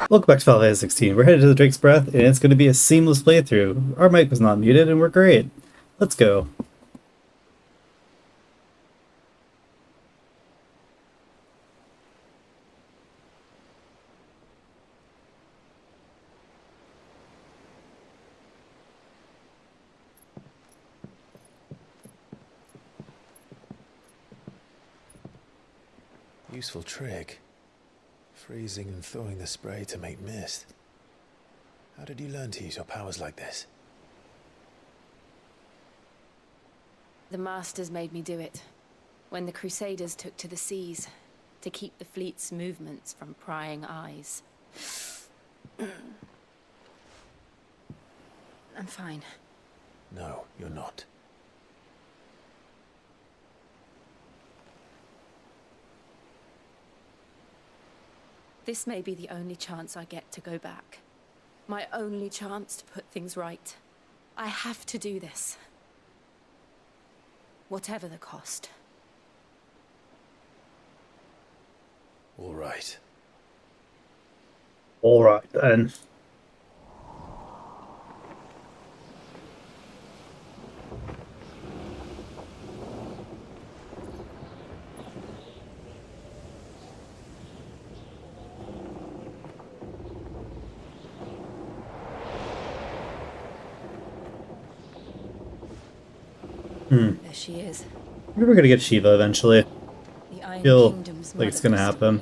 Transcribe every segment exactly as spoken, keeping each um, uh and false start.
Welcome back to Fantasy sixteen. We're headed to the Drake's Breath, and it's going to be a seamless playthrough. Our mic was not muted, and we're great. Let's go. Useful trick. Freezing and thawing the spray to make mist. How did you learn to use your powers like this? The Masters made me do it, when the Crusaders took to the seas, to keep the fleet's movements from prying eyes. I'm fine. No, you're not. This may be the only chance I get to go back. My only chance to put things right. I have to do this. Whatever the cost. All right. All right, then. Hmm. There she is. Maybe we're gonna get Shiva eventually. The Iron Feel Kingdom's like it's gonna mother. happen.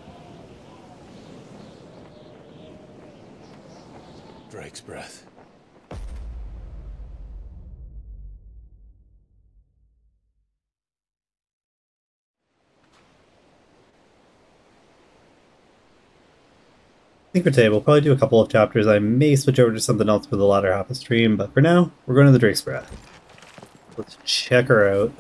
Drake's Breath. I think for today we'll probably do a couple of chapters. I may switch over to something else for the latter half of the stream, but for now, we're going to the Drake's Breath. Let's check her out.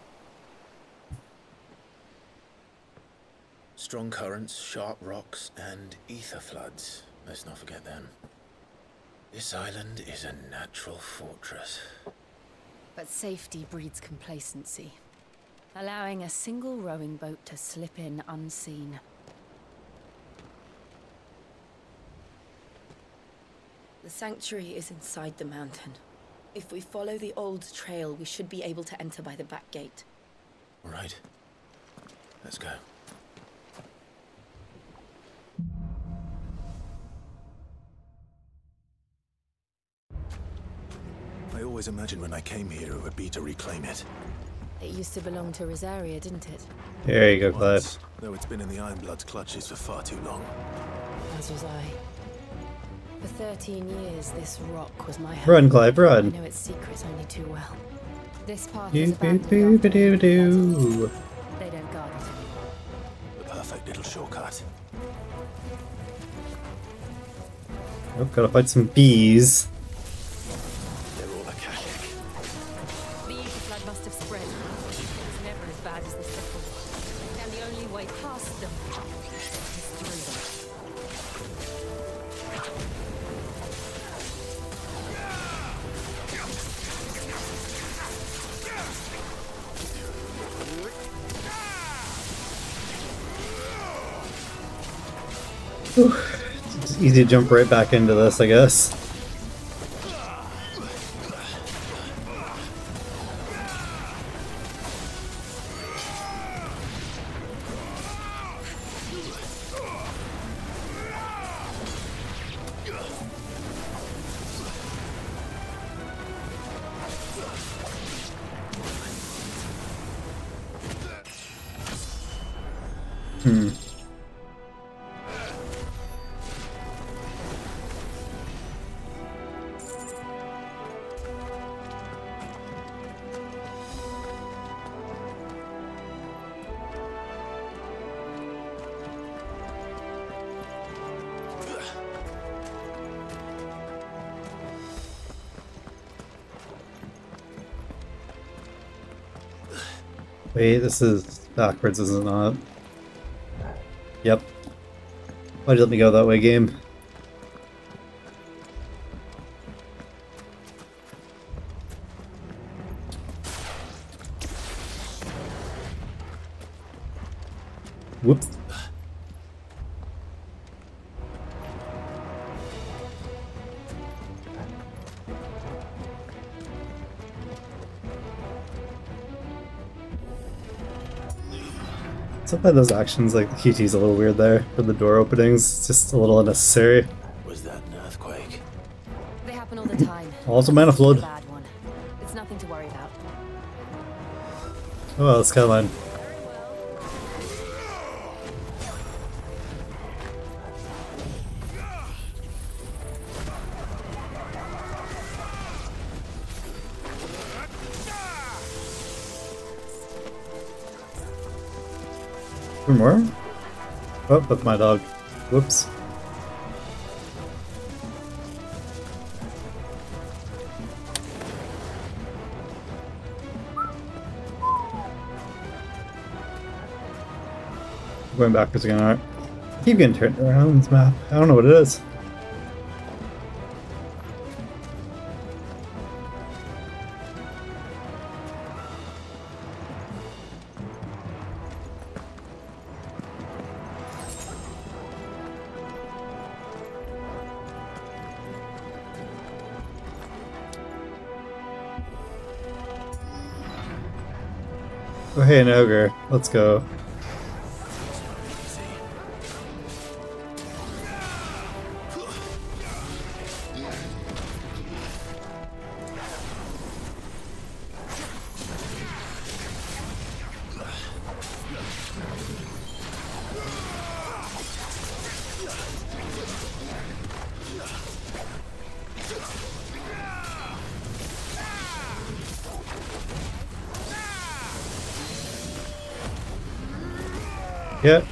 Strong currents, sharp rocks, and ether floods. Let's not forget them. This island is a natural fortress. But safety breeds complacency, allowing a single rowing boat to slip in unseen. The sanctuary is inside the mountain. If we follow the old trail, we should be able to enter by the back gate. All right. Let's go. I always imagined when I came here it would be to reclaim it. It used to belong to Rosaria, didn't it? There you go, Clive. Once, though it's been in the Ironblood's clutches for far too long. As was I. For thirteen years, this rock was my home. Run, Clive, I run. know its secrets only too well. This path Do is do abandoned do after do the do. They don't guard it anymore. The perfect little shortcut. Oh, gotta fight some bees. They're all Akashic. The ether flood must have spread. It's never as bad as this before. And the only way past them is through them. Whew. It's easy to jump right back into this, I guess. Hmm. Wait, this is backwards, is it not? Yep. Why'd you let me go that way, game? Whoops. What's up by those actions? Like the Q T's a little weird there for the door openings. It's just a little unnecessary. Was that an earthquake? They happen all the time. Also mana flood. Bad one. It's nothing to worry about. Oh well, it's Skyline. Two more? Oh, that's my dog. Whoops. Going backwards again, alright. I keep getting turned around on this map. I don't know what it is. Oh hey, an ogre. Let's go. Yep.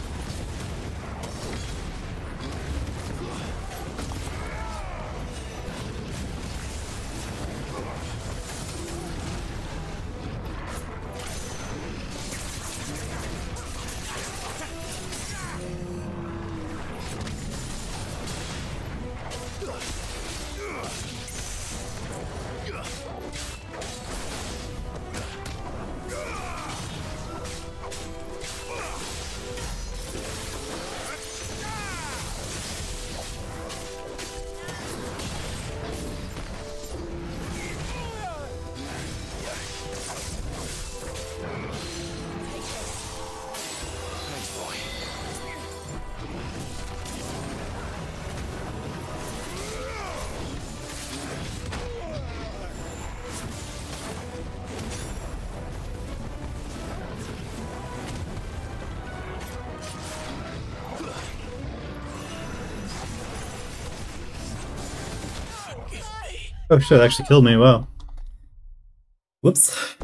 Oh shit, that actually killed me, wow. Whoops.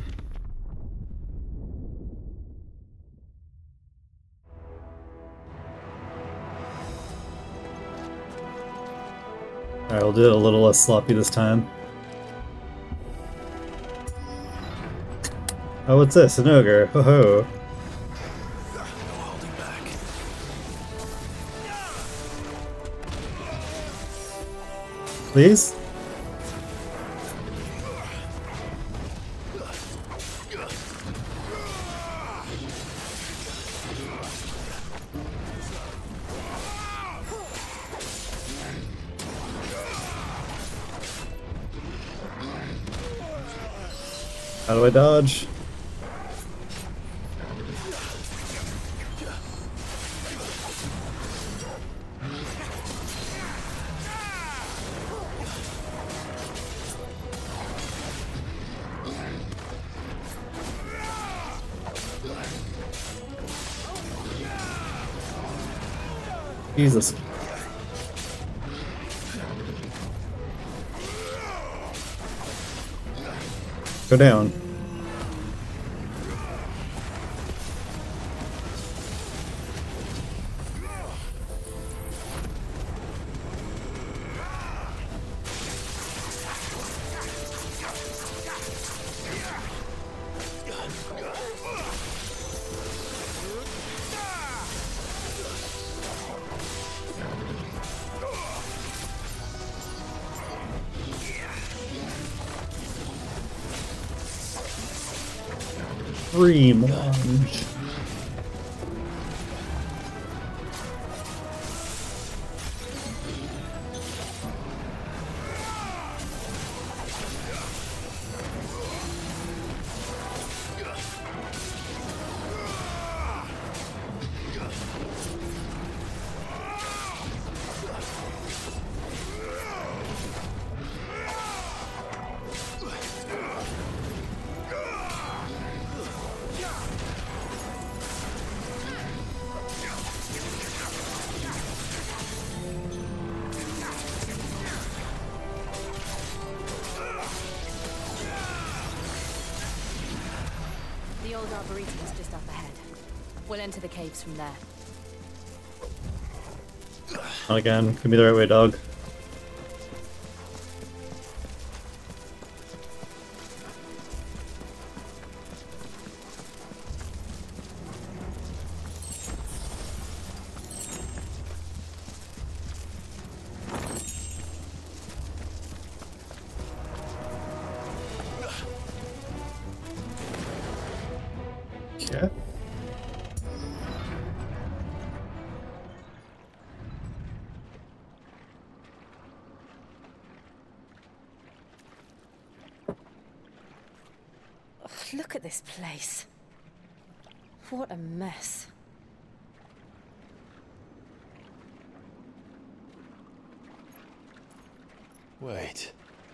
Alright, we'll do it a little less sloppy this time. Oh, what's this? An ogre. Ho ho. Please? How do I dodge? Jesus. Go down. Dream Lounge. The old arboretum is just up ahead. We'll enter the caves from there. Not again. Could be the right way, dog. Yeah. Ugh, look at this place. What a mess. Wait.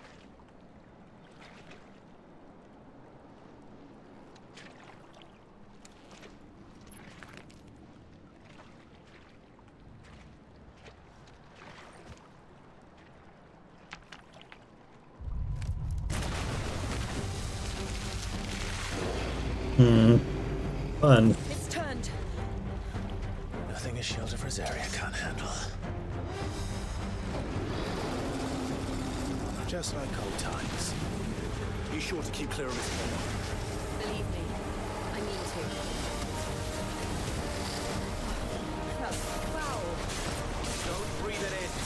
Hmm. Fun. It's turned. Nothing a shield of Rosaria can't handle. Just like old times. Be sure to keep clear of his corner. Believe me, I mean to. That's foul. Don't breathe it in.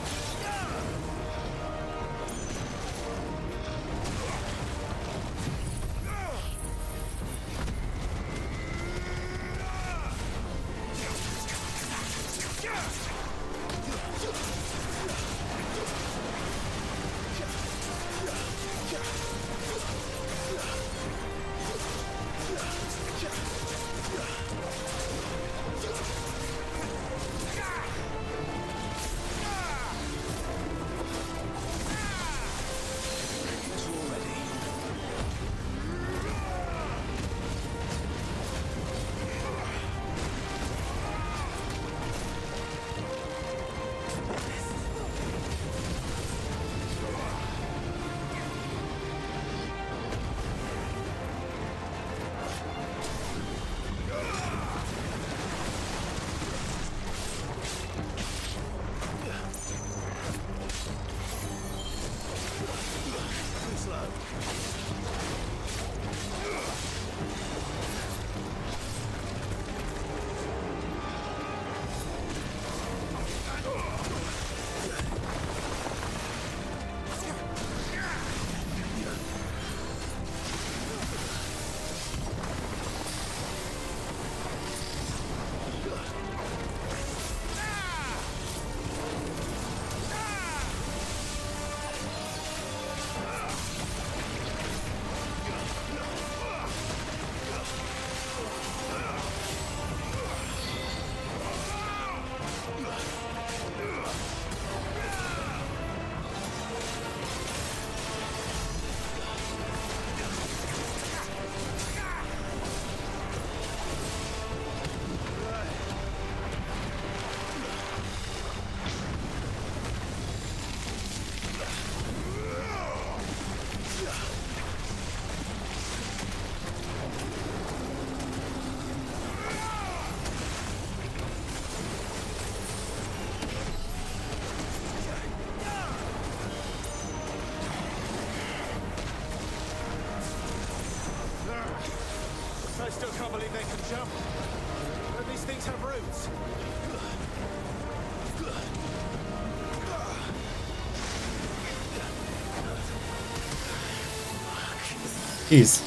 I still can't believe they can jump. Don't these things have roots? Jeez.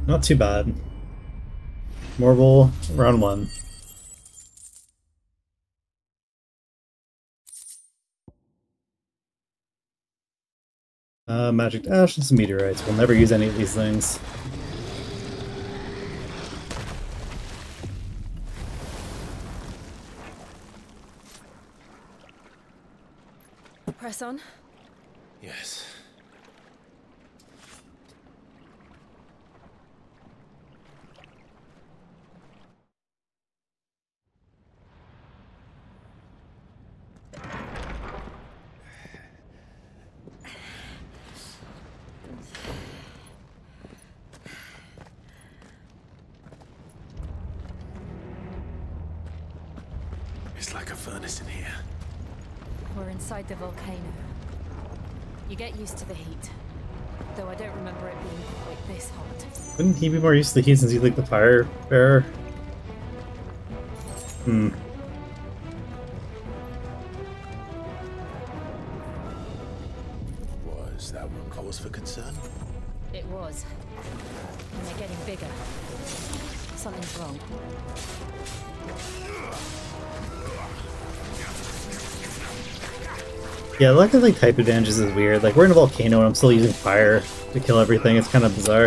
Not too bad. Marble, round one. Uh, magic dash and some meteorites. We'll never use any of these things. Press on. Yes. It's like a furnace in here. We're inside the volcano. You get used to the heat. Though I don't remember it being quite this hot. Wouldn't he be more used to the heat since he's like the fire bearer? Hmm. Was that one cause for concern? It was. And they're getting bigger. Something's wrong. Yeah, the lack of like type advantages is weird. Like we're in a volcano and I'm still using fire to kill everything. It's kind of bizarre.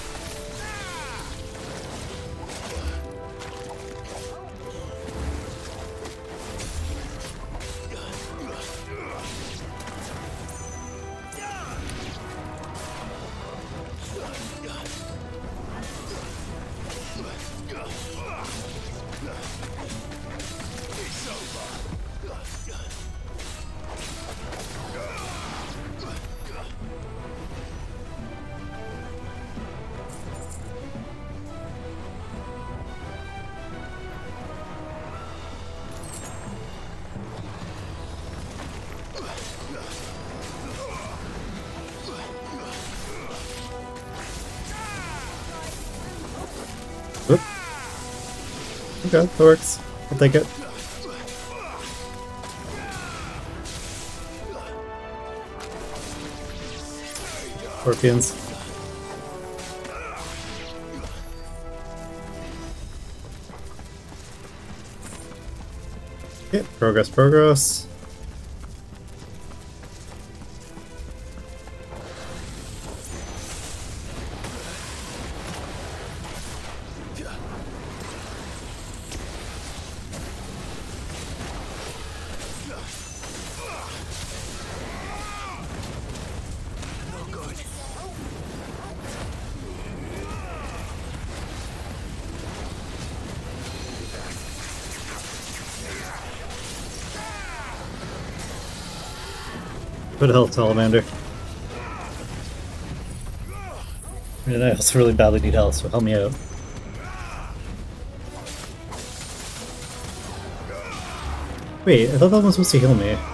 Oop. Okay, that works. I'll take it. Scorpions. Okay, progress, progress. Good health, Salamander. And I also really badly need health, so help me out. Wait, I thought that one was supposed to heal me.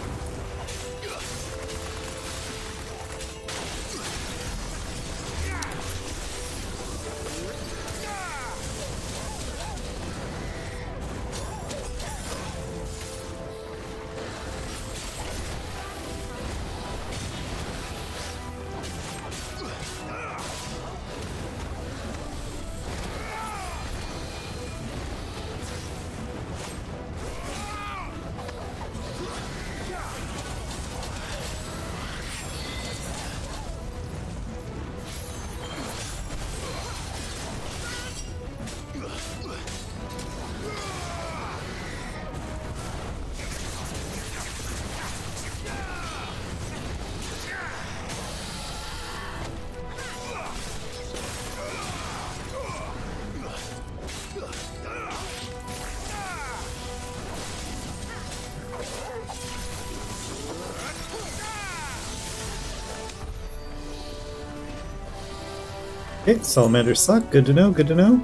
Okay, salamanders suck. Good to know, good to know.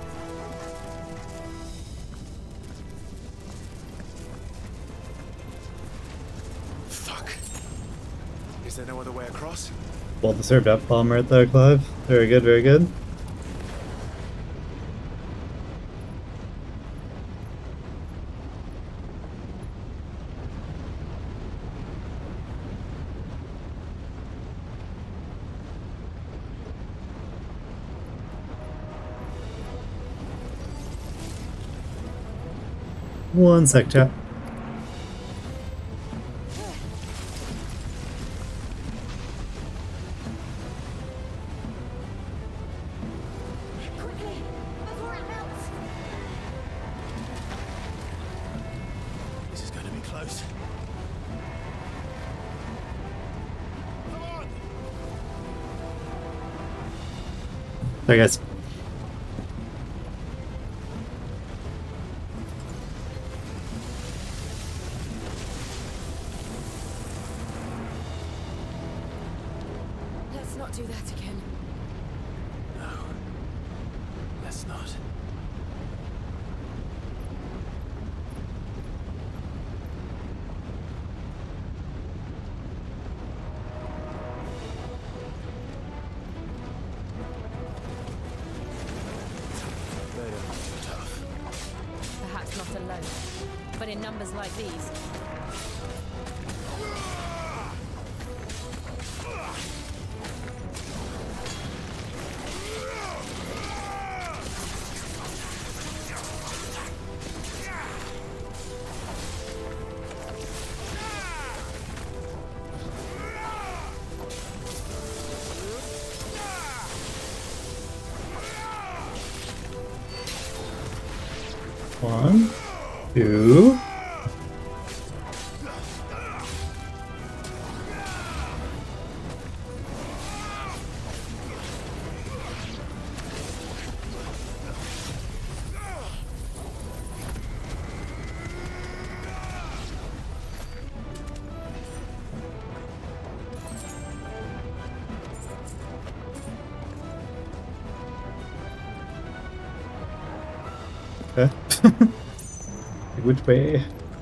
Fuck. Is there no other way across? Well deserved F bomb right there, Clive. Very good, very good. One sec, chat. Quickly, before it melts. This is going to be close. Come on! Sorry, guys. Let's not do that again. No. Let's not. They are too tough. Perhaps not alone, but in numbers like these. One, two. Okay. Which way?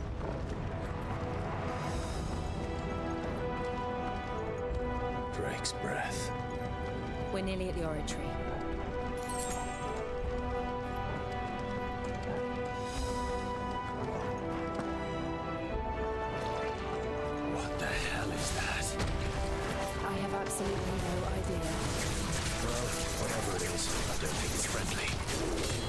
Drake's breath. We're nearly at the oratory. What the hell is that? I have absolutely no idea. Well, whatever it is, I don't think it's friendly.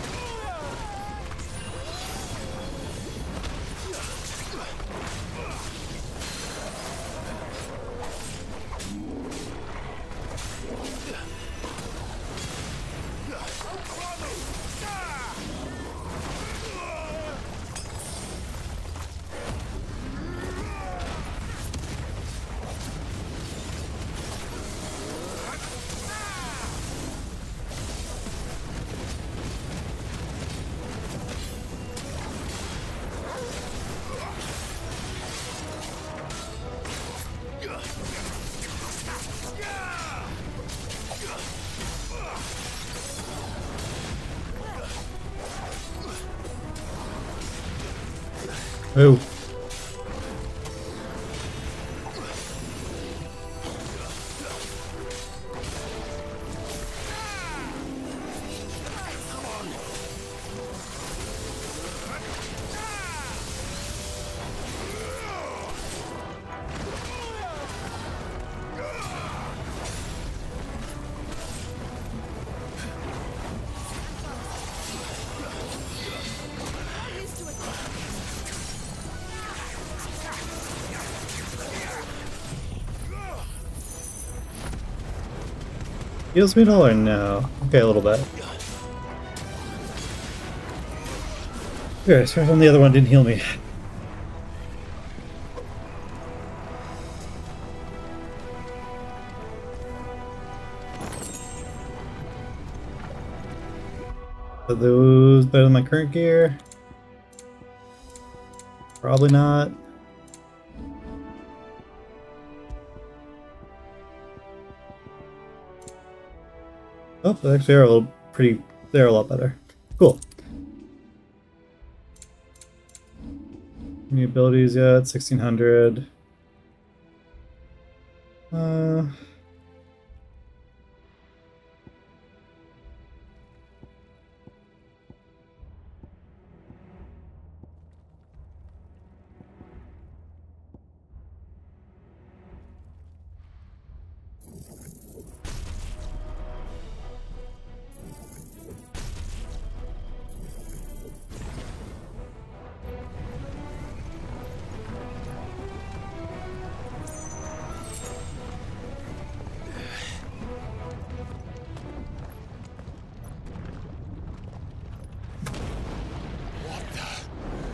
Oh. Heals me at all or no? Okay, a little bit. Good, as far as on the other one didn't heal me. Are those better than my current gear? Probably not. Oh, they actually are a little pretty. They're a lot better. Cool. Any abilities yet? sixteen hundred. Uh.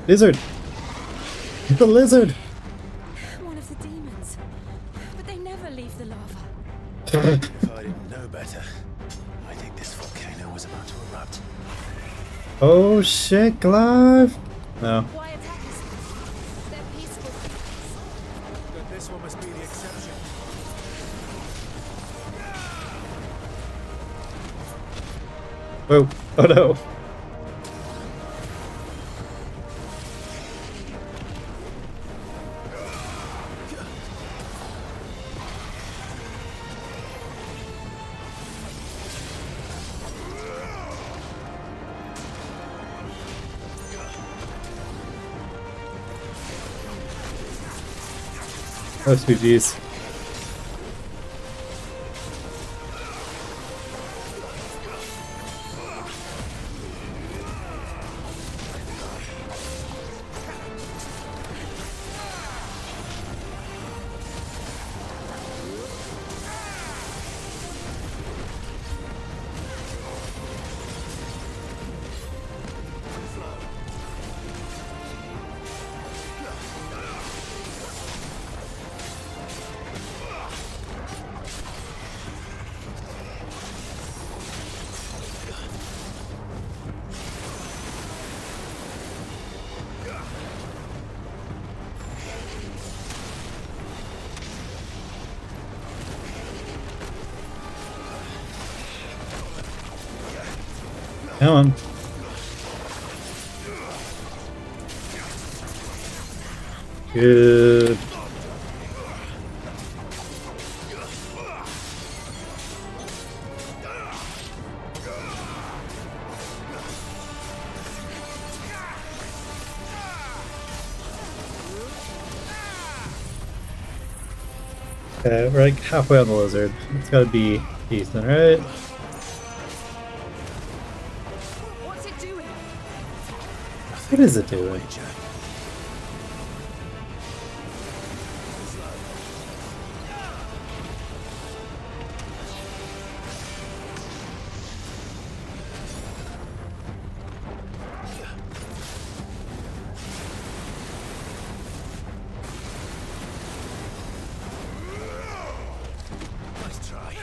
Lizard! It's a lizard! One of the demons. But they never leave the lava. If I didn't know better, I think this volcano was about to erupt. Oh shit, Clive! No. Why attack us? They're peaceful. But this one must be the exception. Oh, oh no. Oh, sweet jeez. Come on. Good. Okay, we're like halfway on the lizard. It's gotta be decent, right? What's it doing? What is it doing? Nice try.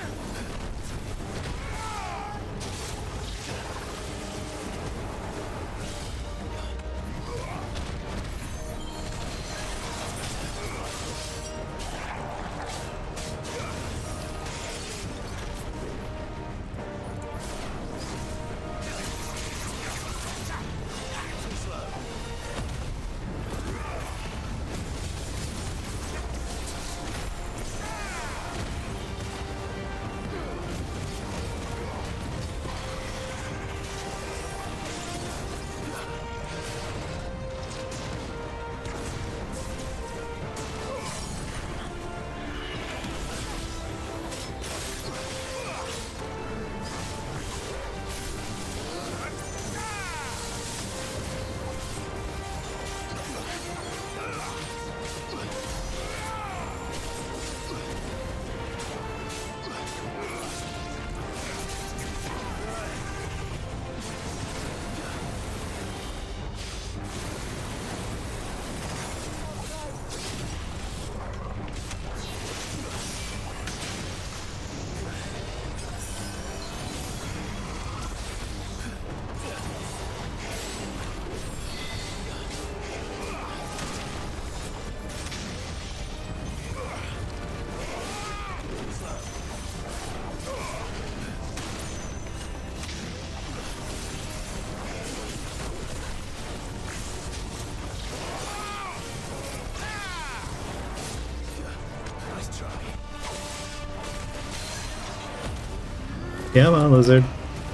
Come on, lizard.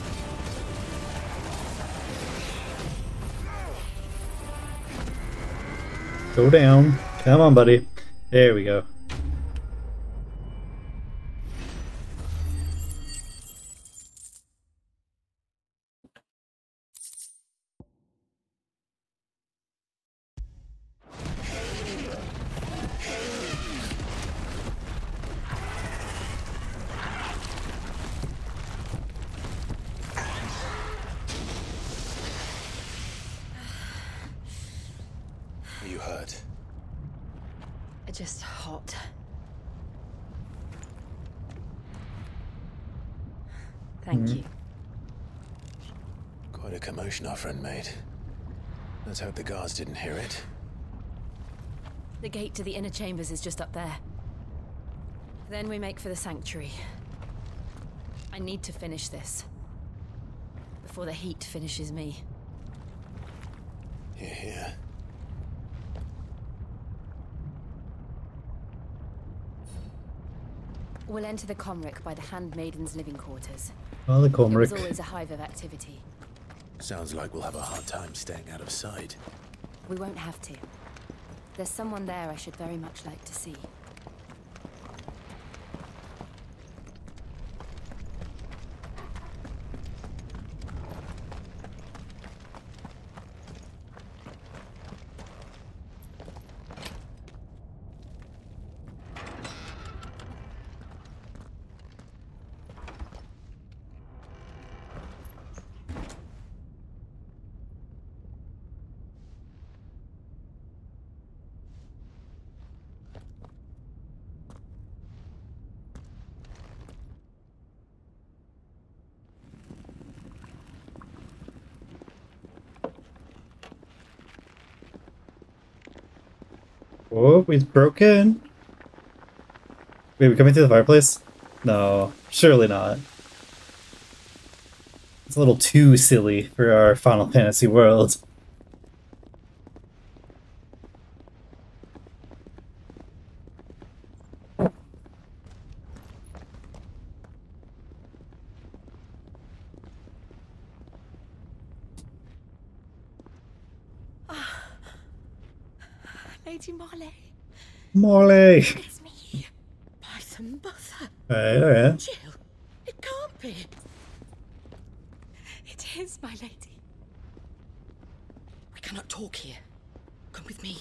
Go down. Come on, buddy. There we go. just hot. Thank Mhm. you. Quite a commotion our friend made. Let's hope the guards didn't hear it. The gate to the inner chambers is just up there. Then we make for the sanctuary. I need to finish this. Before the heat finishes me. Here, here. We'll enter the Comric by the Handmaiden's living quarters. Oh, the It was Comric. always a hive of activity. Sounds like we'll have a hard time staying out of sight. We won't have to. There's someone there I should very much like to see. Oh, we've broken. Wait, we coming through the fireplace? No, surely not. It's a little too silly for our Final Fantasy world. Lady Marley. Molly! It's me. Python Butler. Alright, alright. Jill, it can't be. It is, my lady. We cannot talk here. Come with me.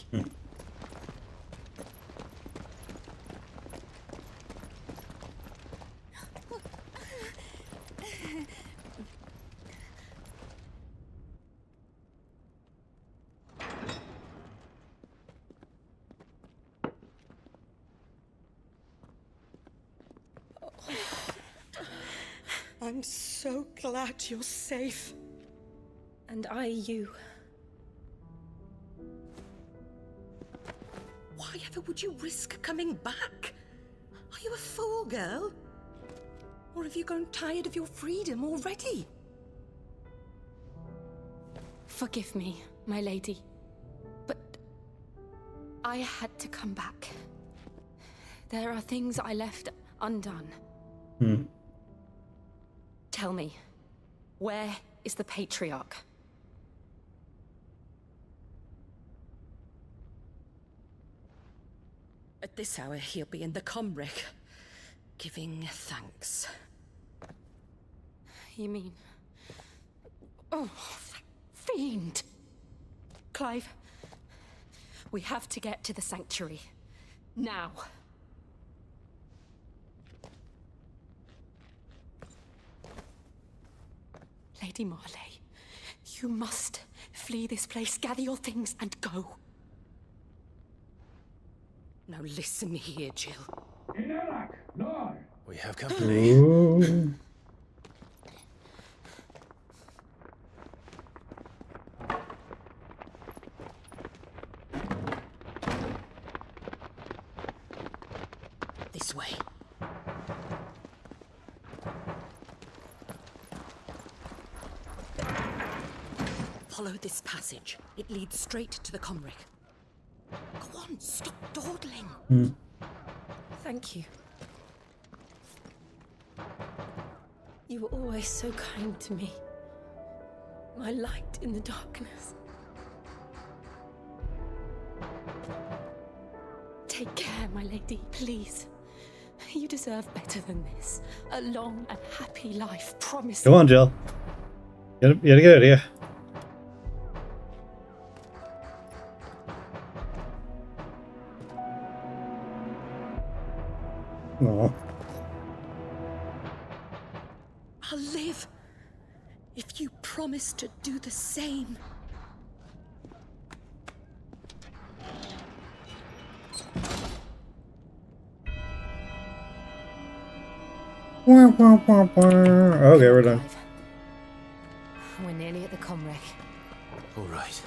I'm so glad you're safe. And I you. Why ever would you risk coming back? Are you a fool, girl? Or have you grown tired of your freedom already? Forgive me, my lady. But I had to come back. There are things I left undone. Hmm. Tell me, where is the Patriarch? At this hour, he'll be in the Comric, giving thanks. You mean... Oh, that fiend! Clive, we have to get to the sanctuary. Now. Lady Marley, you must flee this place, gather your things, and go. Now listen here, Jill. We have company. Ooh. This way. Follow this passage. It leads straight to the Comric. Go on, stop dawdling. Hmm. Thank you. You were always so kind to me. My light in the darkness. Take care, my lady, please. You deserve better than this. A long and happy life, promise. Come on, Jill. You gotta, you gotta get out of here. Aw. I'll live if you promise to do the same. Okay, we're done. We're nearly at the comwreck. All right.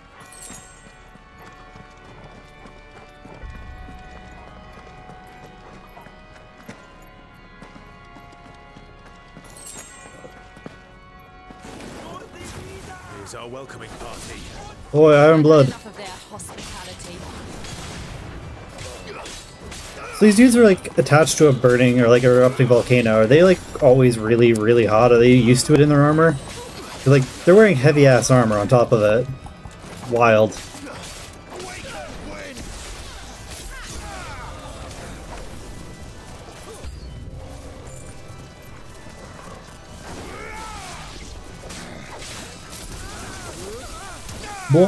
Here's our welcoming party. Boy, Iron Blood. Enough of their hospitality. So these dudes are like attached to a burning or like a erupting volcano. Are they like always really, really hot? Are they used to it in their armor? They're, like they're wearing heavy ass armor on top of it. Wild. What?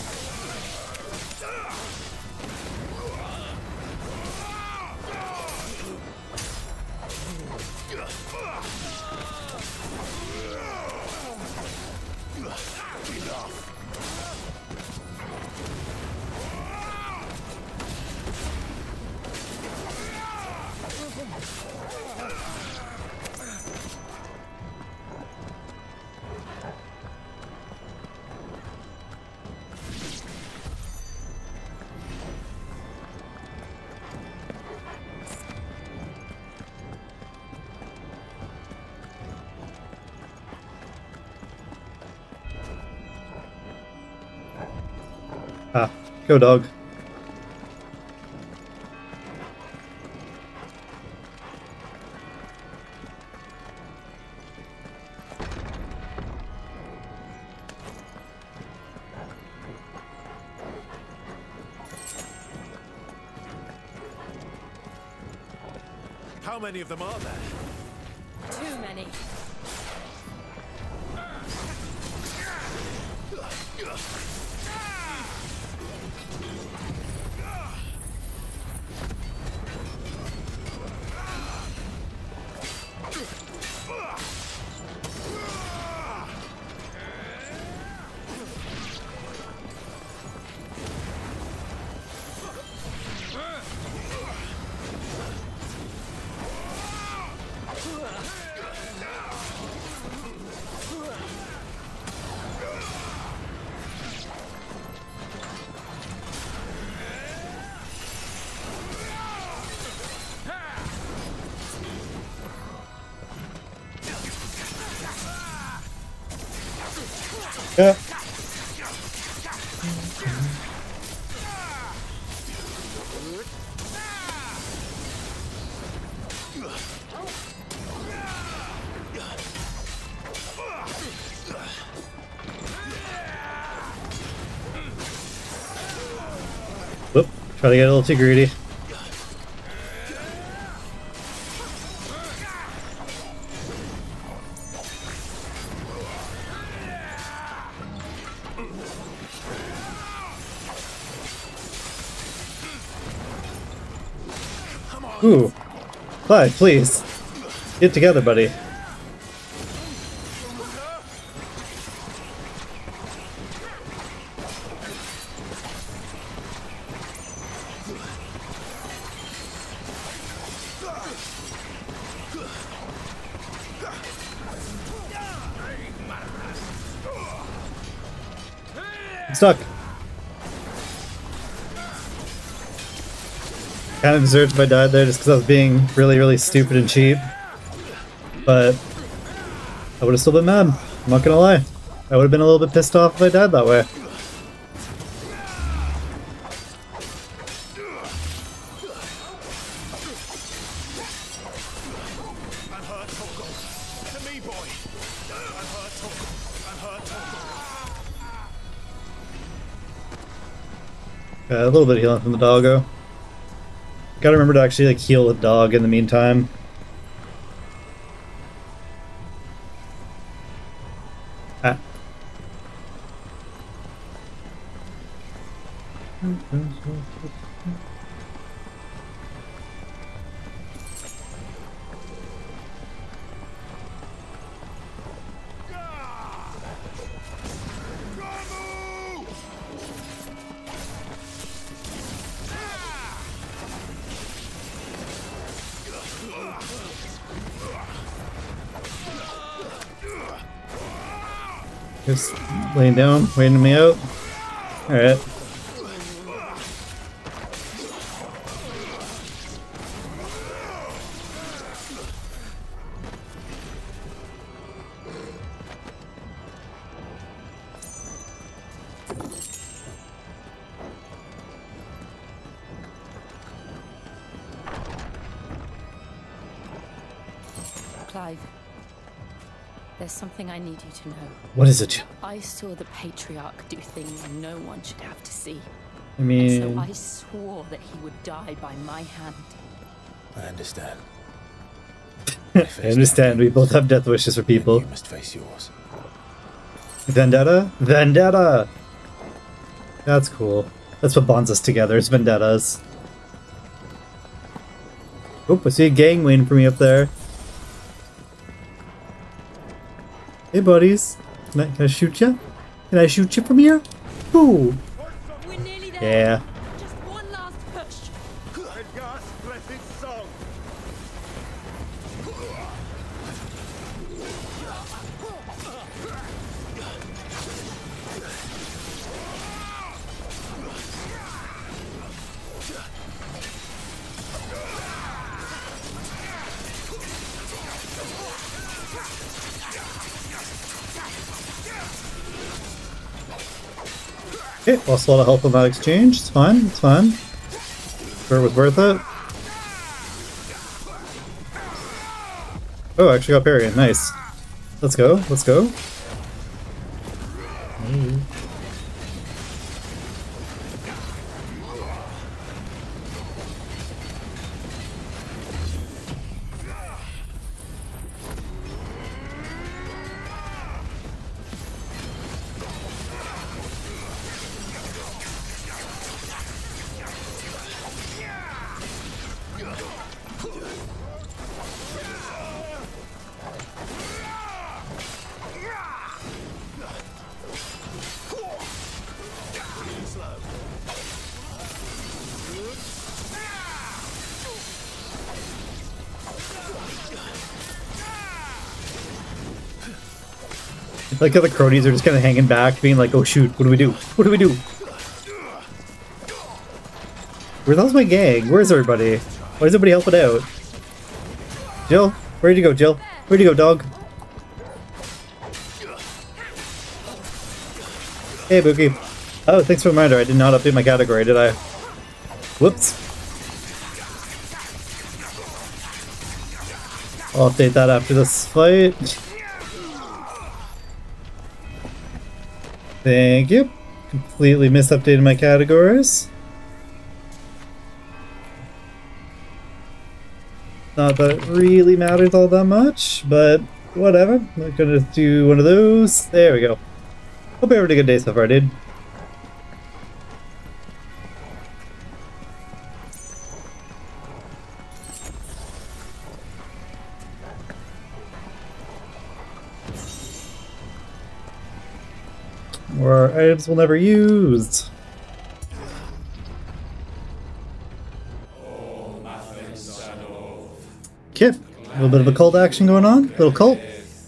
Ah, go dog. How many of them are there? Too many. Yeah. Whoop, try to get a little too greedy. Ooh. Clyde, please. Get together, buddy. I'm stuck. Kind of deserved if I died there just because I was being really, really stupid and cheap. But I would have still been mad. I'm not gonna lie. I would have been a little bit pissed off if I died that way. Uh, a little bit of healing from the doggo. Gotta remember to actually like heal the dog in the meantime. Ah. Just laying down, waiting me out. Alright. Clive, there's something I need you to know. What is it? I saw the Patriarch do things no one should have to see. I mean... And so I swore that he would die by my hand. I understand. I understand, we both have death wishes for people. You must face yours. Vendetta? Vendetta! That's cool. That's what bonds us together, is vendettas. Oop, I see a gang waiting for me up there. Hey buddies, can I, can I shoot you? Can I shoot you from here? Ooh. We're nearly there. Yeah. Just one last push. Okay, lost a lot of health on that exchange. It's fine, it's fine. Sure it was worth it. Oh, I actually got parry. Nice. Let's go, let's go. Mm. Like how the cronies are just kind of hanging back, being like, oh shoot, what do we do? What do we do? Where the hell's my gang? Where's everybody? Why is everybody helping out? Jill? Where'd you go, Jill? Where'd you go, dog? Hey, Bookie. Oh, thanks for the reminder. I did not update my category, did I? Whoops. I'll update that after this fight. Thank you. Completely misupdated my categories. Not that it really matters all that much, but whatever. I'm gonna do one of those. There we go. Hope you have a good day so far, dude. Or items we'll never use. Okay, a little bit of a cult action going on. Little cult.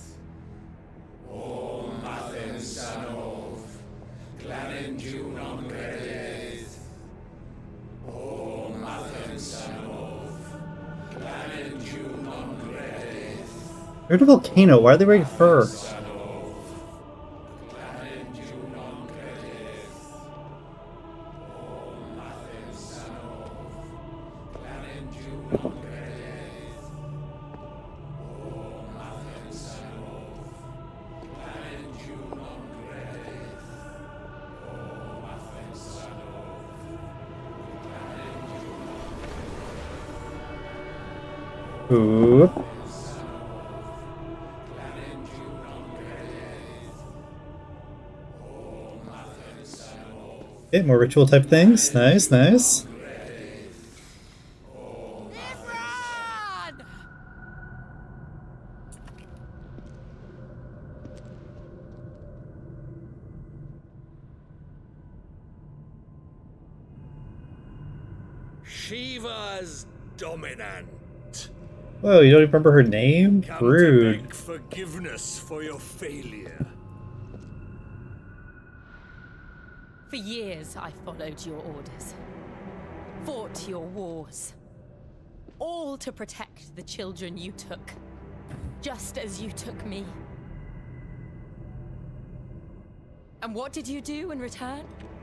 They're at a volcano. Why are they wearing fur? Ooh. Okay, more ritual type things. Nice, nice. Shiva's dominant. Whoa, you don't even remember her name? Come Rude. to beg forgiveness for your failure. For years, I followed your orders. Fought your wars. All to protect the children you took. Just as you took me. And what did you do in return?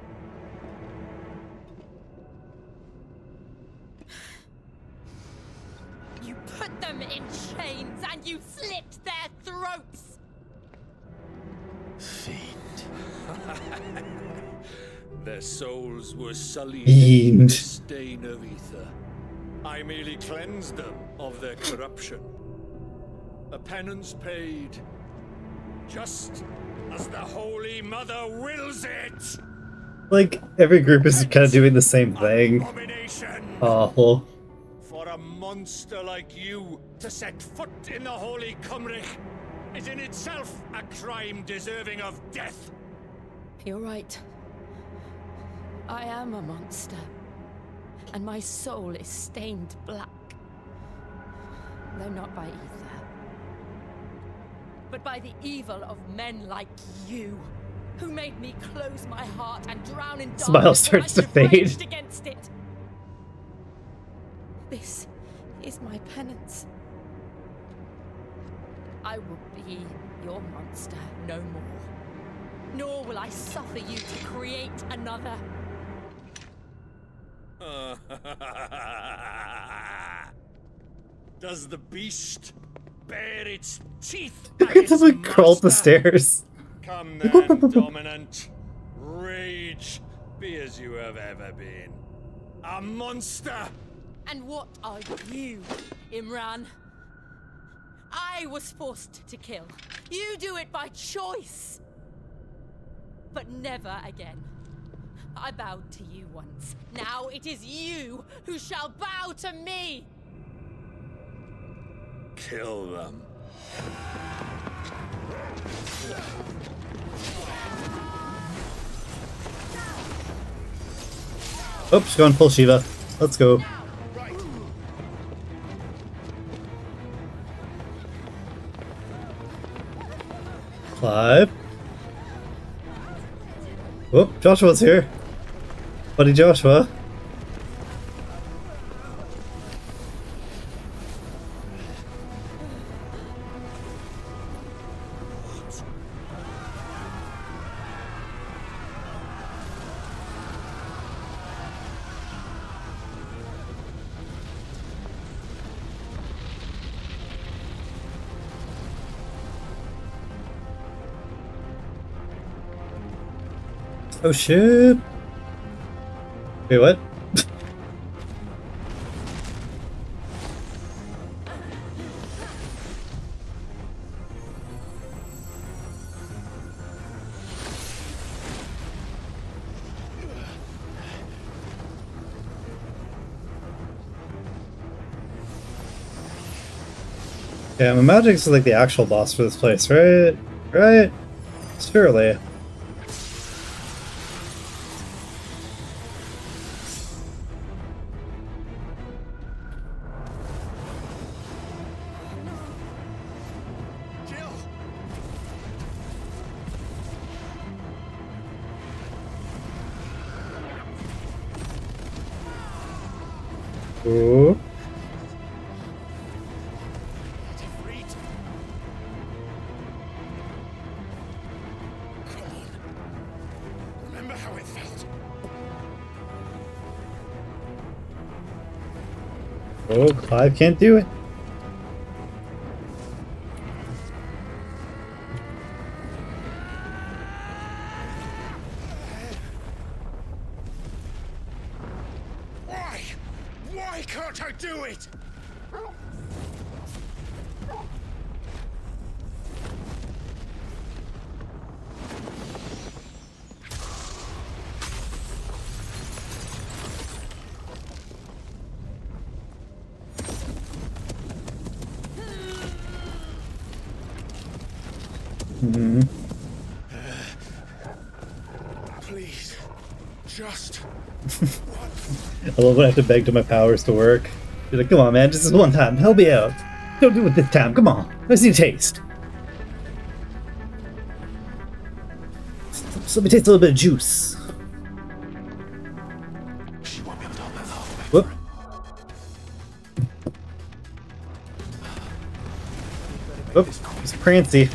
You put them in chains and you slit their throats! Fiend. Their souls were sullied Fiend. with the stain of ether. I merely cleansed them of their corruption. A penance paid, just as the Holy Mother wills it! Like, every group is kind of doing the same thing. Abomination! Awful. For a monster like you to set foot in the Holy Cymric is in itself a crime deserving of death. You're right. I am a monster. And my soul is stained black. Though not by ether. But by the evil of men like you, who made me close my heart and drown in darkness. Smile starts to fade. Against it. This is my penance. I will be your monster no more. Nor will I suffer you to create another. Does the beast bare its teeth? Look at someone crawl up the stairs. Come then, dominant. Rage, be as you have ever been. A monster! And what are you, Imran? I was forced to kill. You do it by choice. But never again. I bowed to you once. Now it is you who shall bow to me! Kill them. Oops, going full Shiva. Let's go. Clive. Whoop, Joshua's here. Buddy Joshua. Oh shit! Wait, what? Yeah, my magic's like the actual boss for this place, right? Right? Surely. Ooh. Remember how it felt? Oh, Clive can't do it. Why? Why can't I do it? Mm-hmm. Please, just I love when I have to beg to my powers to work. You're like, come on, man, just this one time. Help me out. Don't do it this time. Come on. Let's see a taste. So let me taste a little bit of juice. Oops, it's Prancy.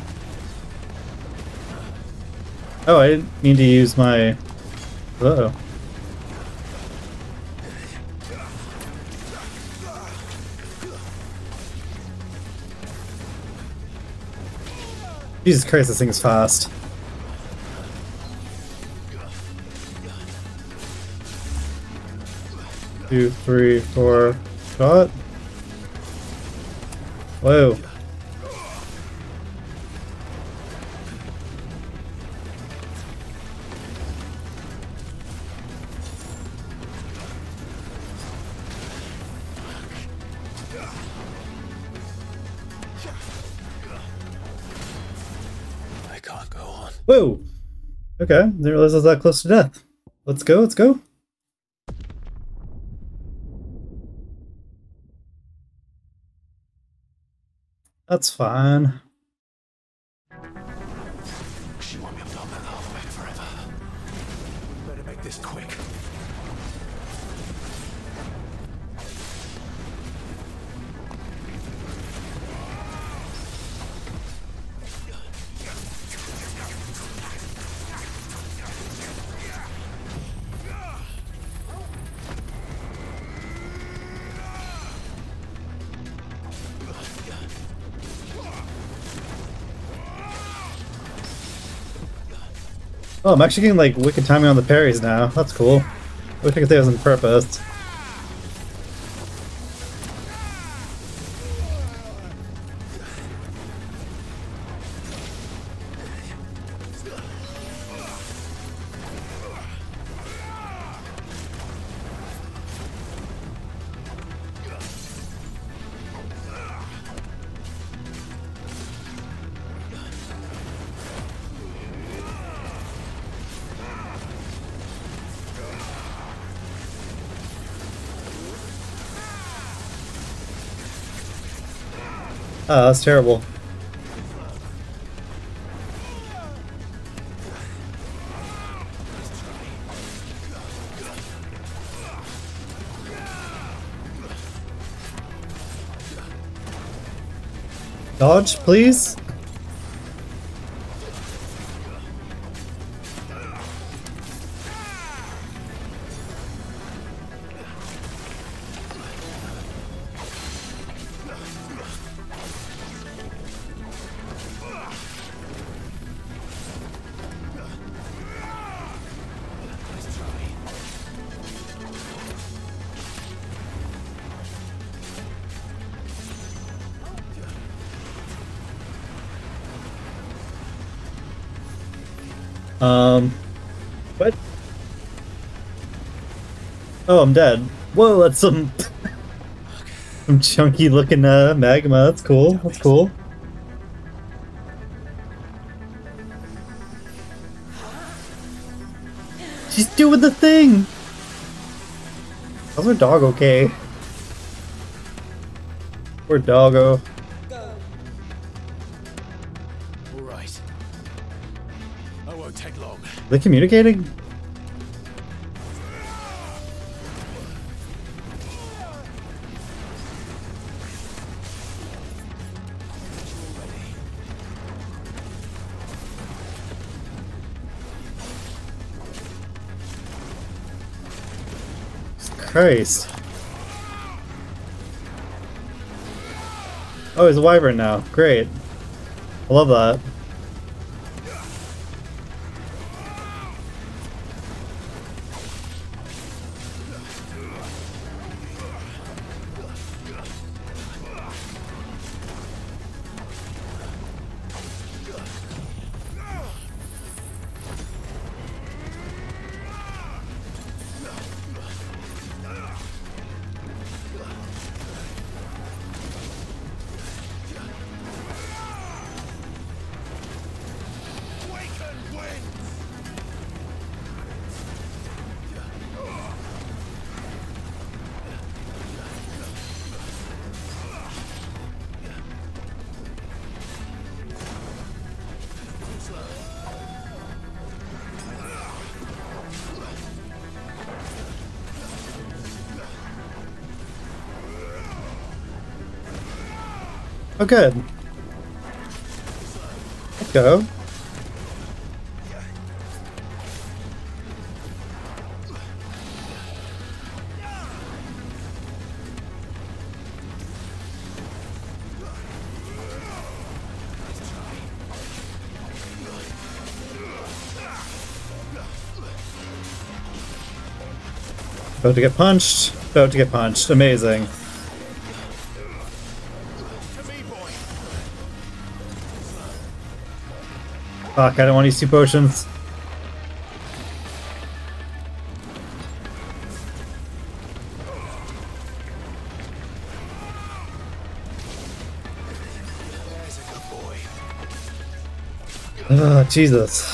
Oh, I didn't mean to use my... Uh-oh. Jesus Christ, this thing is fast. Two, three, four, shot. Whoa. I can't go on. Whoa! Okay, didn't realize I was that close to death. Let's go, let's go. That's fine. She won't be able to hold that half back forever. Better make this quick. Oh, I'm actually getting like wicked timing on the parries now. That's cool. I wish I could say it was on purpose. Oh, that's terrible. Dodge, please? Um, what? Oh, I'm dead. Whoa, that's some some chunky looking uh, magma. That's cool. That's cool. She's doing the thing. How's her dog okay? Poor doggo. All right. I won't take long. Are they communicating? Christ. Oh, he's a wyvern now. Great. I love that. Oh, good. Let's go. About to get punched. About to get punched. Amazing. Fuck, I don't want to use two potions. Oh, Jesus.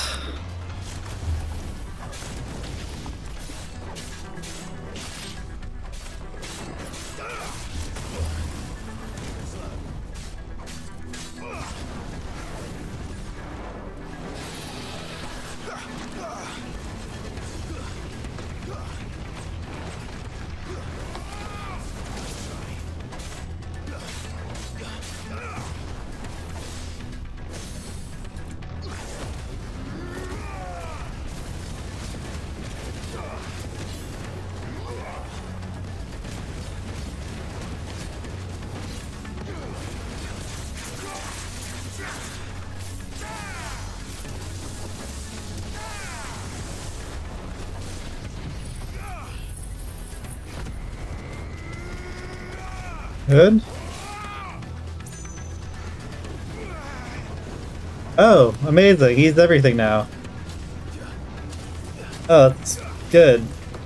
Good. Oh, amazing. He's everything now. Oh, that's good.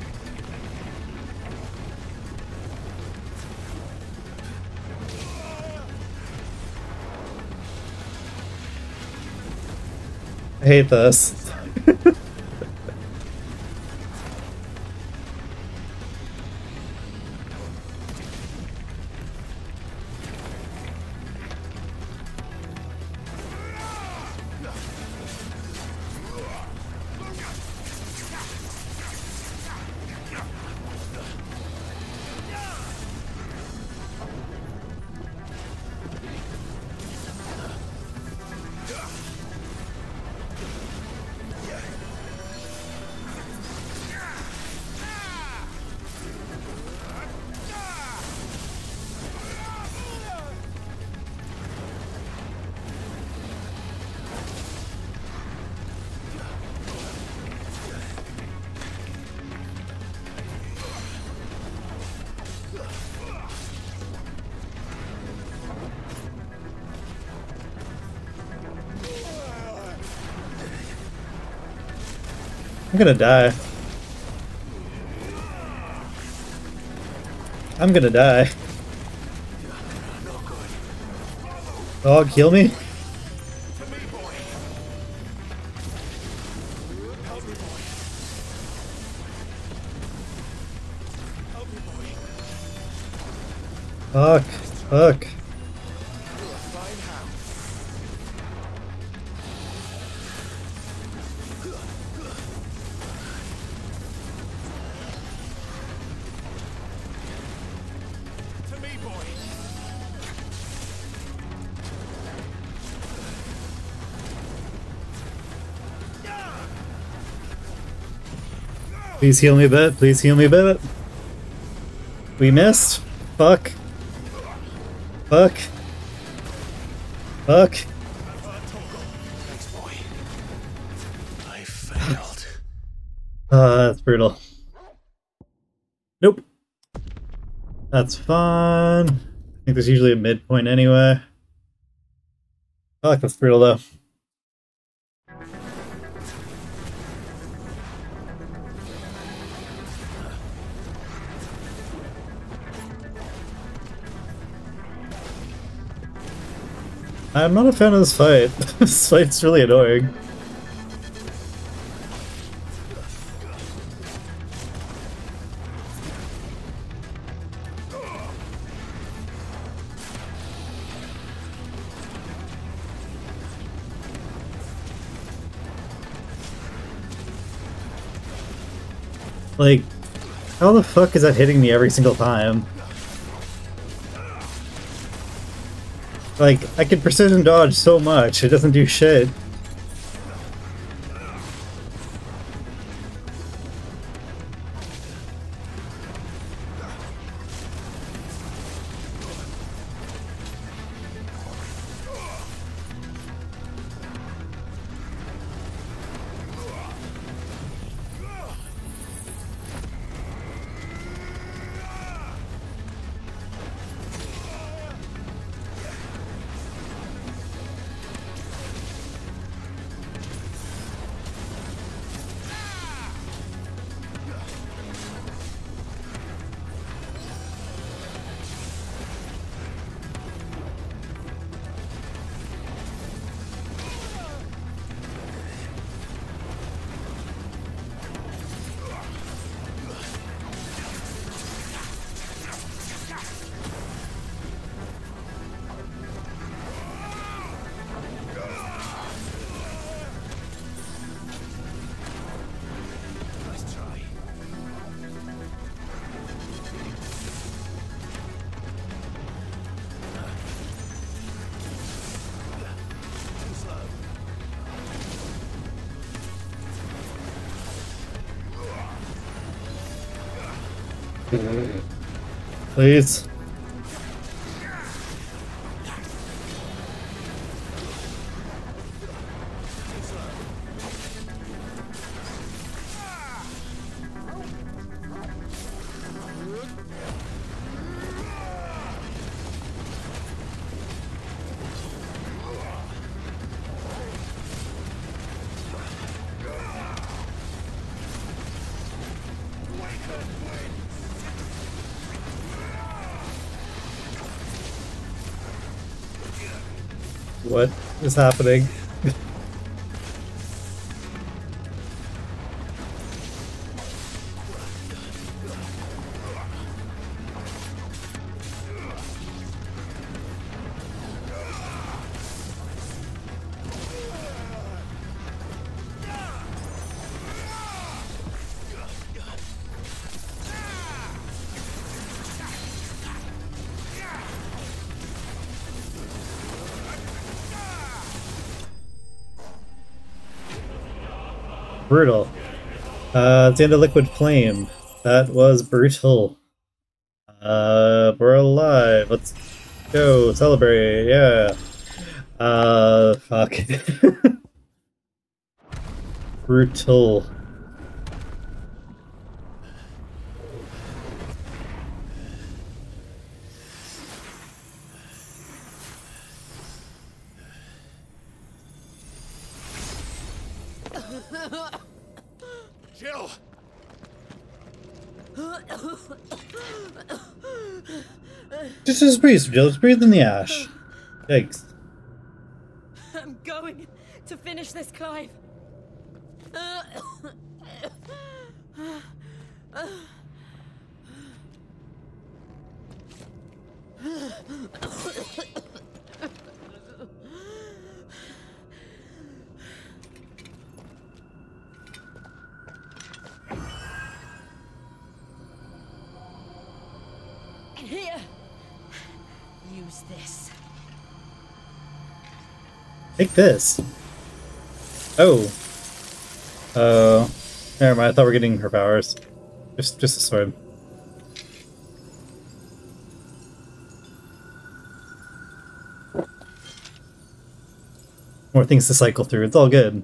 I hate this. I'm gonna die. I'm gonna die. Dog, heal me. Fuck. Fuck. Please heal me a bit. Please heal me a bit. We missed. Fuck. Fuck. Fuck. I failed. Uh, that's brutal. Nope. That's fine. I think there's usually a midpoint anyway. Fuck, that's brutal though. I'm not a fan of this fight. This fight's really annoying. Like, how the fuck is that hitting me every single time? Like, I can precision dodge so much, it doesn't do shit. Please. What is happening? Brutal. Uh, it's the end of Liquid Flame. That was brutal. Uh, we're alive. Let's go celebrate. Yeah. Uh, fuck. Brutal. Jill! Just, just breathe, Jill. Just breathe in the ash. Yikes. I'm going to finish this, Clive. Here, use this. Take this. Oh. Oh. Never mind. I thought we were getting her powers. Just, just a sword. More things to cycle through. It's all good.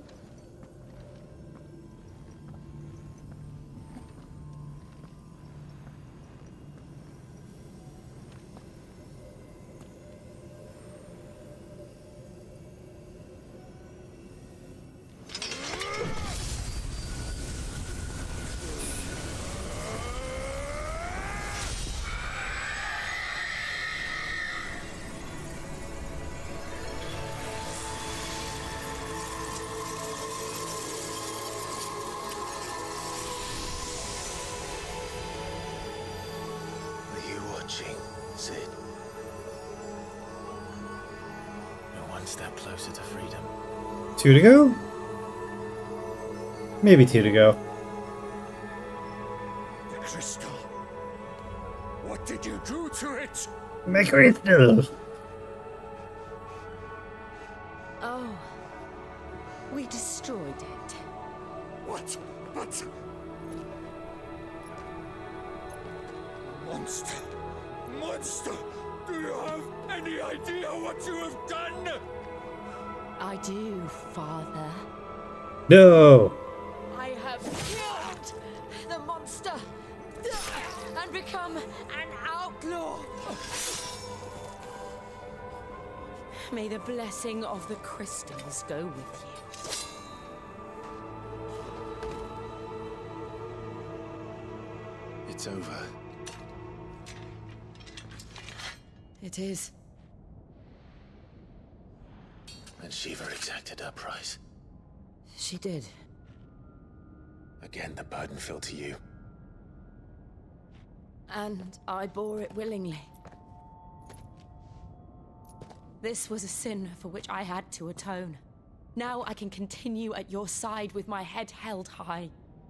Sid. You're one step closer to freedom. Two to go? Maybe two to go. The crystal. What did you do to it? My crystal! destroyed it. What? But... Monster! Monster! Do you have any idea what you have done? I do, Father. No! I have killed the monster and become an outlaw. May the blessing of the crystals go with you. It's over. It is. And Shiva exacted her price. She did. Again, the burden fell to you. And I bore it willingly. This was a sin for which I had to atone. Now I can continue at your side with my head held high.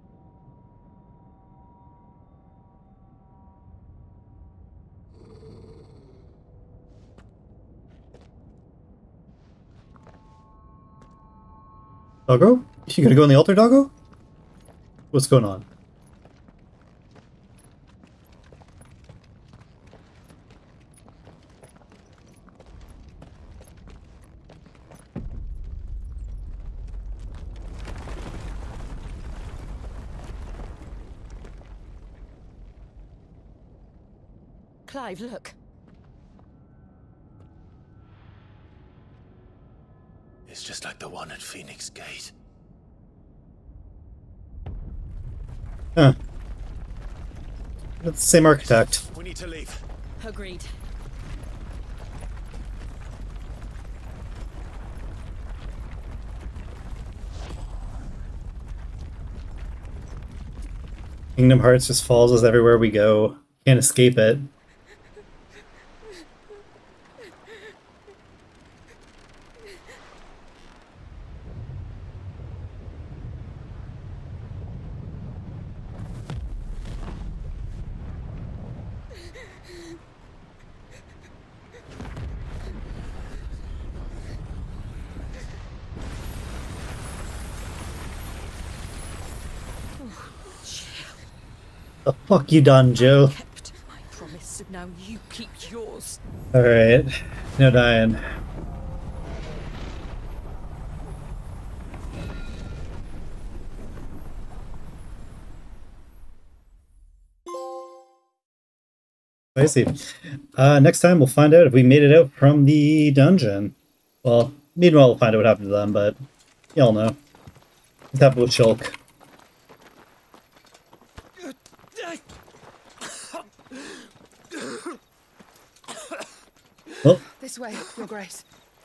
Doggo? You gonna go on the altar, Doggo? What's going on? Clive, look. It's just like the one at Phoenix Gate. Huh. It's the same architect. We need to leave. Agreed. Kingdom Hearts just follows us everywhere we go. Can't escape it. The fuck you done, Joe? Kept my promise, and now you keep yours. Alright. No dying. I see. Uh, next time we'll find out if we made it out from the dungeon. Well, meanwhile we'll find out what happened to them, but y'all know. What happened with Shulk. Well, This way, Your Grace.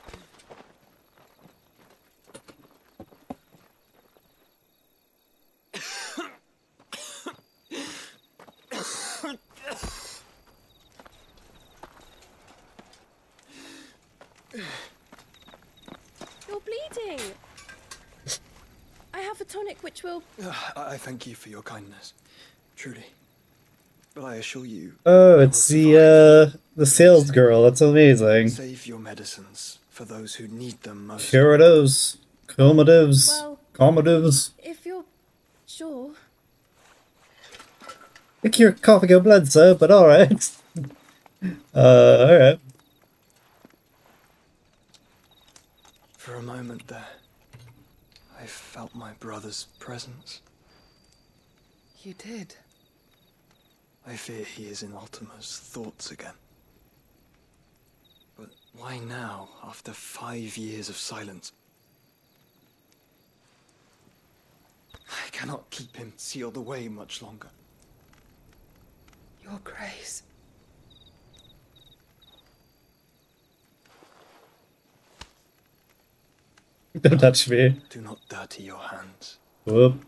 You're bleeding. I have a tonic which will... Uh, I I thank you for your kindness, truly. But I assure you... oh, it's the, uh, the sales girl. That's amazing. Save your medicines for those who need them most. Curatives, comatives, Well- comatives. If you're sure. I think you're coughing up blood, sir, but alright. uh, alright. For a moment there, I felt my brother's presence. You did. I fear he is in Ultima's thoughts again. But why now, after five years of silence? I cannot keep him sealed away much longer. Your Grace. Don't touch me. Do not dirty your hands. Whoop.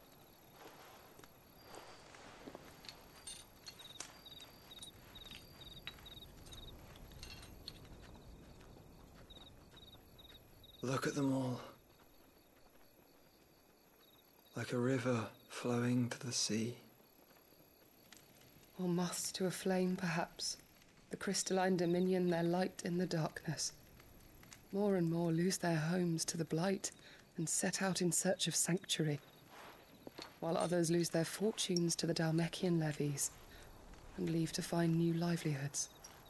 Look at them all. Like a river flowing to the sea. Or moths to a flame, perhaps. The crystalline dominion their light in the darkness. More and more lose their homes to the blight and set out in search of sanctuary, while others lose their fortunes to the Dhalmekian levies and leave to find new livelihoods.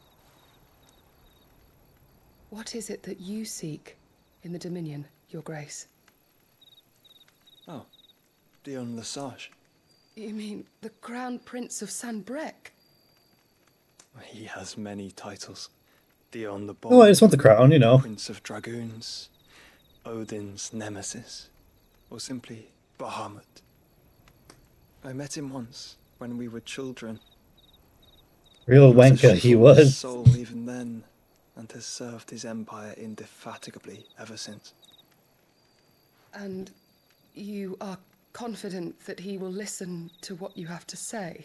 What is it that you seek in the Dominion, Your Grace? Oh, Dion Lesage. You mean the Crown Prince of Sanbreque? He has many titles. Dion the Bold. Oh, I just want the crown, you know. Prince of Dragoons, Odin's nemesis, or simply Bahamut. I met him once when we were children. Real He was a wanker he chivalrous was. soul even then, and has served his empire indefatigably ever since. And you are confident that he will listen to what you have to say?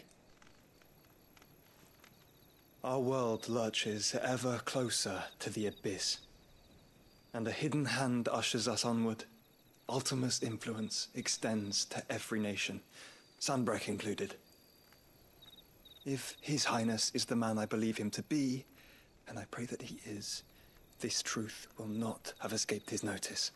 Our world lurches ever closer to the abyss, and a hidden hand ushers us onward. Ultima's influence extends to every nation, Sanbreque included. If His Highness is the man I believe him to be, and I pray that he is, this truth will not have escaped his notice.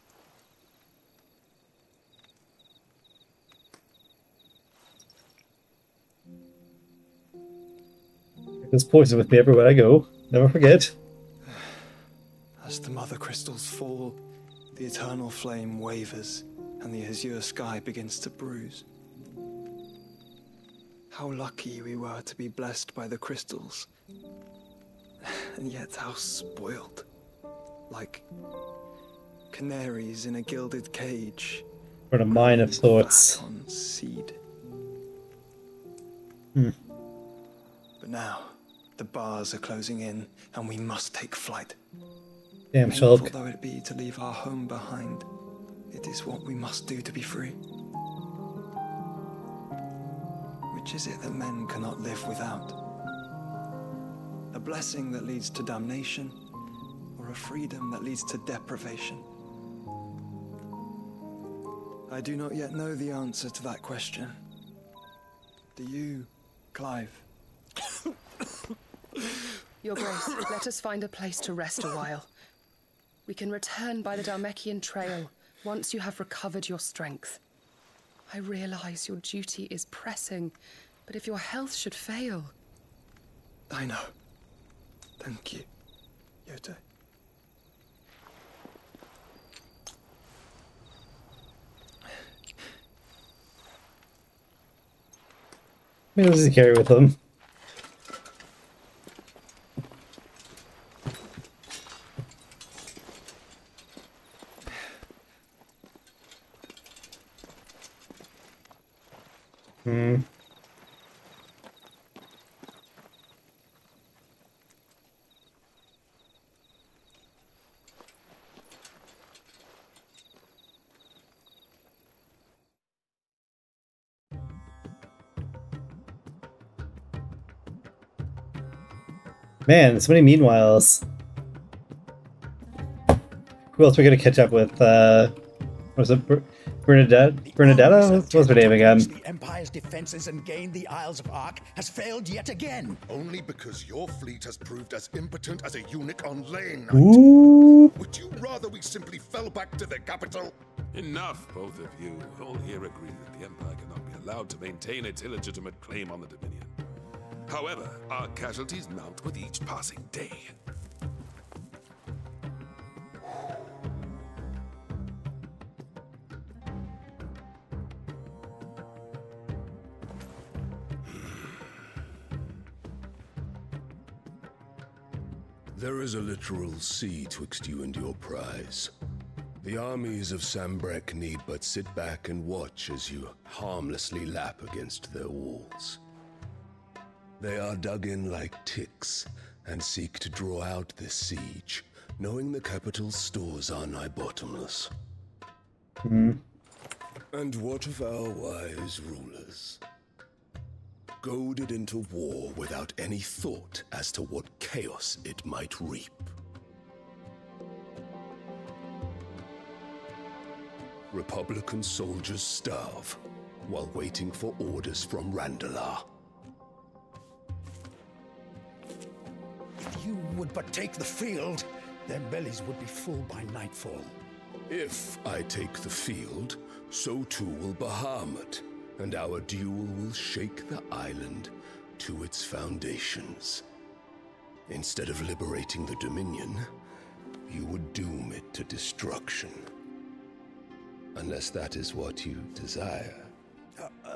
This poison with me everywhere I go. Never forget. As the mother crystals fall, the eternal flame wavers, and the azure sky begins to bruise. How lucky we were to be blessed by the crystals, and yet how spoiled. Like canaries in a gilded cage. Or a mine of sorts. On seed. Hmm. But now, the bars are closing in, and we must take flight. Damn, Painful Shulk. though it be to leave our home behind, it is what we must do to be free. Which is it that men cannot live without? A blessing that leads to damnation, or a freedom that leads to deprivation? I do not yet know the answer to that question. Do you, Clive? Your Grace, let us find a place to rest a while. We can return by the Dhalmekian trail once you have recovered your strength. I realize your duty is pressing, but if your health should fail... I know. Thank you, Yote. Maybe let's just carry with them. Hmm. Man, so many meanwhiles. Who else are we gonna catch up with? Uh, what was it? Br Bernadette? Bernadetta? What was her name again? The Empire's defenses and gained the Isles of Ark has failed yet again. Only because your fleet has proved as impotent as a eunuch on Lane Night. Ooh. Would you rather we simply fell back to the capital? Enough, both of you. All here agree that the Empire cannot be allowed to maintain its illegitimate claim on the Dominion. However, our casualties mount with each passing day. There is a literal sea twixt you and your prize. The armies of Sanbreque need but sit back and watch as you harmlessly lap against their walls. They are dug in like ticks and seek to draw out this siege, knowing the capital's stores are nigh bottomless. Mm. And what of our wise rulers? Goaded into war without any thought as to what chaos it might reap. Republican soldiers starve while waiting for orders from Randalar. If you would but take the field, their bellies would be full by nightfall. If I take the field, so too will Bahamut, and our duel will shake the island to its foundations. Instead of liberating the Dominion, you would doom it to destruction. Unless that is what you desire. Uh, uh,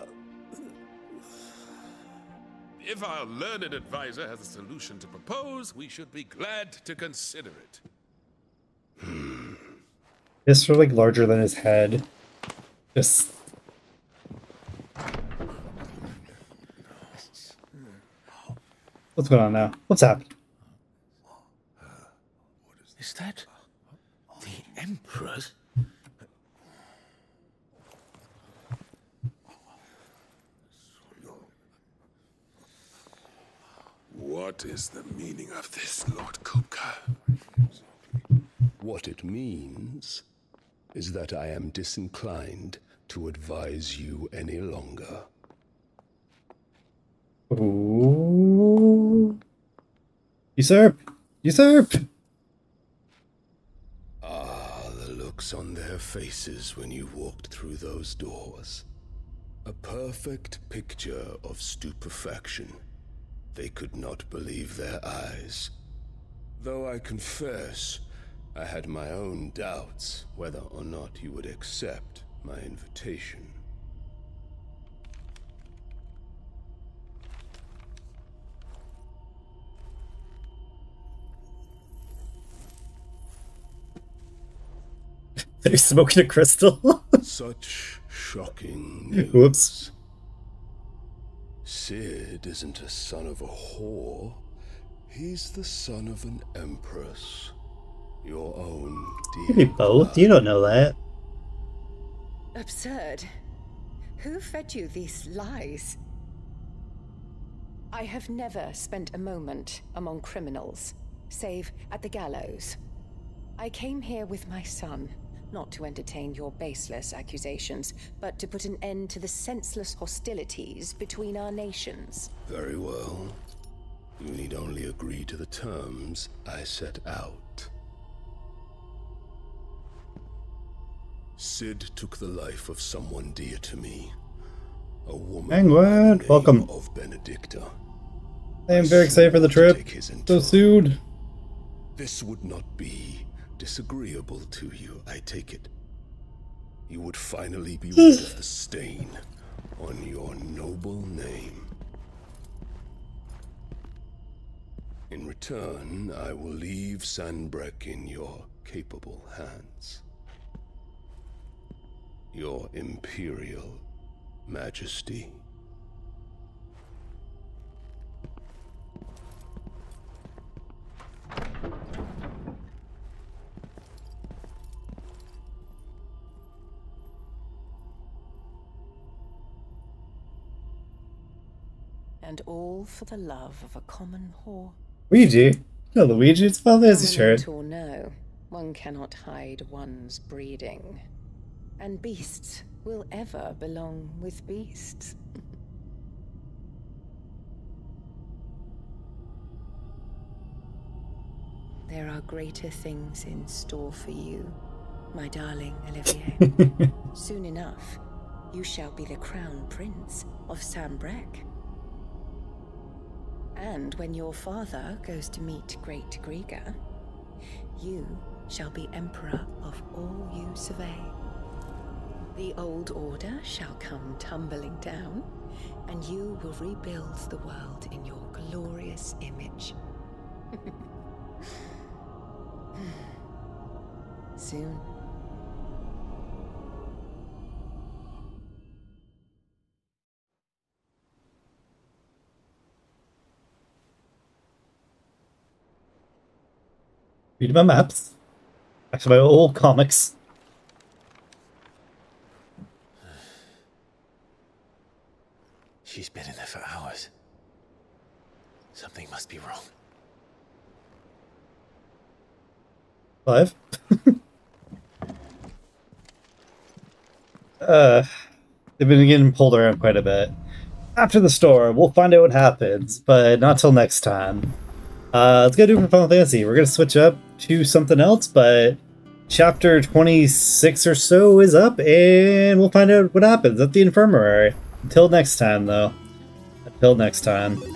if our learned advisor has a solution to propose, we should be glad to consider it. Hmm. It's sort of like larger than his head. Just... What's going on now? What's happening? Is that the Emperor's? What is the meaning of this, Lord Kupka? What it means is that I am disinclined to advise you any longer. Ooh. Usurp! Usurp! Ah, the looks on their faces when you walked through those doors. A perfect picture of stupefaction. They could not believe their eyes. Though I confess, I had my own doubts whether or not you would accept my invitation. They're smoking a crystal. Such shocking news. Whoops. Sid isn't a son of a whore. He's the son of an empress. Your own dear. Maybe both. You don't know that. Absurd. Who fed you these lies? I have never spent a moment among criminals, save at the gallows. I came here with my son, not to entertain your baseless accusations, but to put an end to the senseless hostilities between our nations. Very well. You need only agree to the terms I set out. Sid took the life of someone dear to me. A woman Penguin, welcome. Of Benedicta. I am very excited for the trip. So soon. This would not be disagreeable to you, I take it. You would finally be rid of the stain on your noble name. In return, I will leave Sanbreque in your capable hands. Your Imperial Majesty. And all for the love of a common whore. Luigi? No, Luigi, it's Fantasy shirt. Or no, one cannot hide one's breeding. And beasts will ever belong with beasts. There are greater things in store for you, my darling Olivier. Soon enough, you shall be the crown prince of Sanbreque. And when your father goes to meet Great Griga, you shall be emperor of all you survey. The old order shall come tumbling down, and you will rebuild the world in your glorious image. Soon. Read my maps. Actually, my old comics. She's been in there for hours. Something must be wrong. Five. uh, they've been getting pulled around quite a bit. After the storm, we'll find out what happens, but not till next time. Uh, let's go do it for Final Fantasy. We're gonna switch up to something else, but chapter twenty-six or so is up, and we'll find out what happens at the infirmary. Until next time, though. Until next time.